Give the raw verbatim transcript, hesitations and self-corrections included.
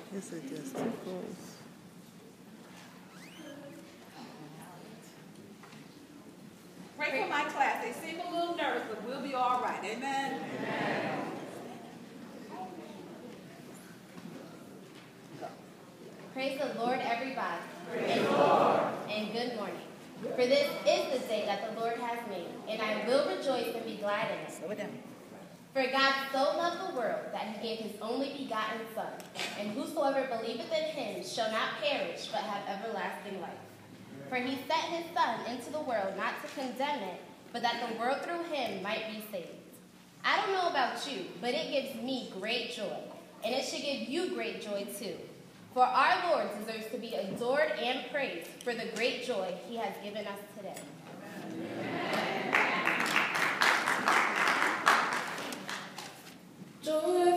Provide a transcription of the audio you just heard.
Is it just too close? Pray for my class. They seem a little nervous, but we'll be all right. Amen? Amen. Praise the Lord, everybody. Praise the Lord. And good morning. For this is the day that the Lord has made, and I will rejoice and be glad in it. Slow it down. For God so loved the world that he gave his only begotten Son, and whosoever believeth in him shall not perish, but have everlasting life. For he sent his Son into the world not to condemn it, but that the world through him might be saved. I don't know about you, but it gives me great joy, and it should give you great joy too. For our Lord deserves to be adored and praised for the great joy he has given us today. Amen. Joy.